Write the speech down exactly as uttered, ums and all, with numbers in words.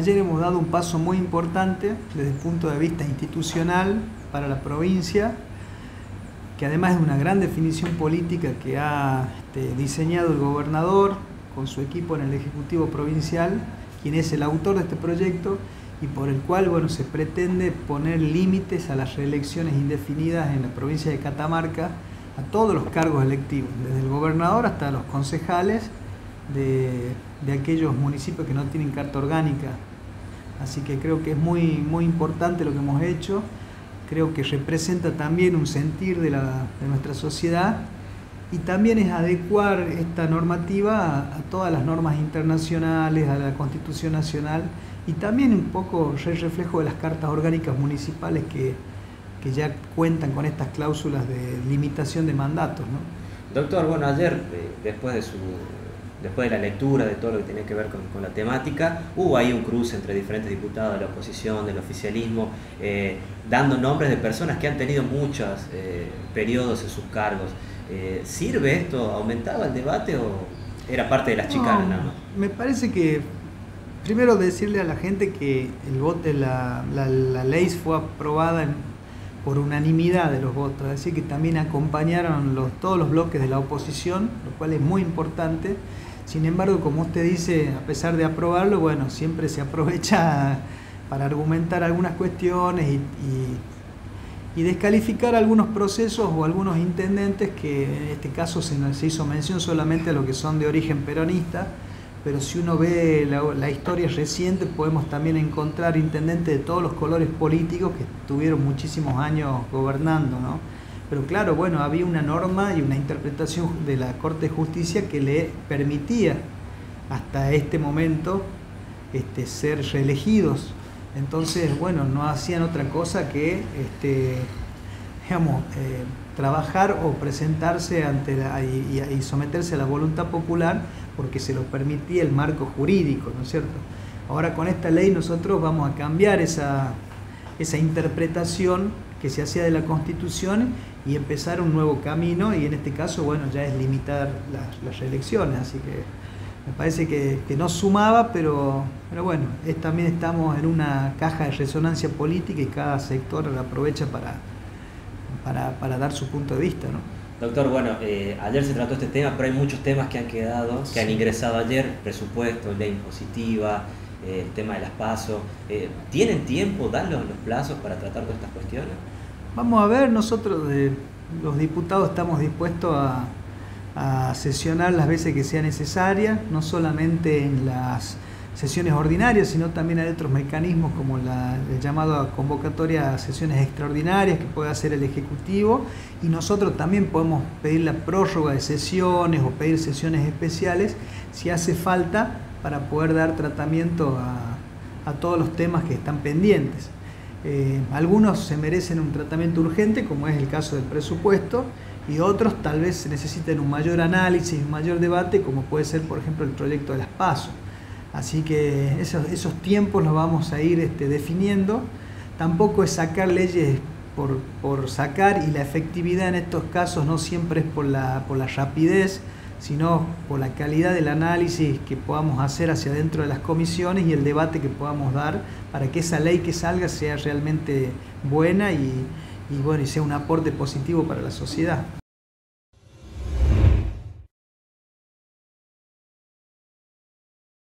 Ayer hemos dado un paso muy importante desde el punto de vista institucional para la provincia, que además es una gran definición política que ha este, diseñado el gobernador con su equipo en el Ejecutivo Provincial, quien es el autor de este proyecto y por el cual bueno, se pretende poner límites a las reelecciones indefinidas en la provincia de Catamarca a todos los cargos electivos, desde el gobernador hasta los concejales de, de aquellos municipios que no tienen carta orgánica. Así que creo que es muy, muy importante lo que hemos hecho, creo que representa también un sentir de, la, de nuestra sociedad y también es adecuar esta normativa a, a todas las normas internacionales, a la Constitución Nacional y también un poco el reflejo de las cartas orgánicas municipales que, que ya cuentan con estas cláusulas de limitación de mandatos, ¿no? Doctor, bueno, ayer, eh, después de su... después de la lectura de todo lo que tenía que ver con, con la temática, hubo ahí un cruce entre diferentes diputados de la oposición, del oficialismo, eh, dando nombres de personas que han tenido muchos eh, periodos en sus cargos. Eh, ¿Sirve esto? ¿Aumentaba el debate o era parte de las chicanas no, nada más? Me parece que, primero decirle a la gente que el voto, la, la, la ley fue aprobada en, por unanimidad de los votos, es decir que también acompañaron los, todos los bloques de la oposición, lo cual es muy importante. Sin embargo, como usted dice, a pesar de aprobarlo, bueno, siempre se aprovecha para argumentar algunas cuestiones y, y, y descalificar algunos procesos o algunos intendentes que en este caso se, se hizo mención solamente a los que son de origen peronista, pero si uno ve la, la historia reciente podemos también encontrar intendentes de todos los colores políticos que tuvieron muchísimos años gobernando, ¿no? Pero claro, bueno, había una norma y una interpretación de la Corte de Justicia que le permitía hasta este momento este, ser reelegidos. Entonces, bueno, no hacían otra cosa que este, digamos, eh, trabajar o presentarse ante la, y, y someterse a la voluntad popular porque se lo permitía el marco jurídico, ¿no es cierto? Ahora con esta ley nosotros vamos a cambiar esa, esa interpretación que se hacía de la Constitución y empezar un nuevo camino y en este caso, bueno, ya es limitar las, las reelecciones, así que me parece que, que no sumaba, pero, pero bueno, es, también estamos en una caja de resonancia política y cada sector la aprovecha para, para, para dar su punto de vista, ¿no? Doctor, bueno, eh, ayer se trató este tema, pero hay muchos temas que han quedado, que han ingresado ayer, presupuesto, ley impositiva, eh, el tema de las PASO. Eh, ¿Tienen tiempo, dan los, los plazos para tratar todas estas cuestiones? Vamos a ver, nosotros eh, los diputados estamos dispuestos a, a sesionar las veces que sea necesaria, no solamente en las sesiones ordinarias, sino también hay otros mecanismos como la, el llamado a convocatoria a sesiones extraordinarias que puede hacer el Ejecutivo y nosotros también podemos pedir la prórroga de sesiones o pedir sesiones especiales si hace falta para poder dar tratamiento a, a todos los temas que están pendientes. Eh, algunos se merecen un tratamiento urgente, como es el caso del presupuesto, y otros tal vez necesiten un mayor análisis, un mayor debate, como puede ser, por ejemplo, el proyecto de las PASO. Así que esos, esos tiempos los vamos a ir este, definiendo. Tampoco es sacar leyes por, por sacar, y la efectividad en estos casos no siempre es por la, por la rapidez, sino por la calidad del análisis que podamos hacer hacia dentro de las comisiones y el debate que podamos dar para que esa ley que salga sea realmente buena y, y, bueno, y sea un aporte positivo para la sociedad.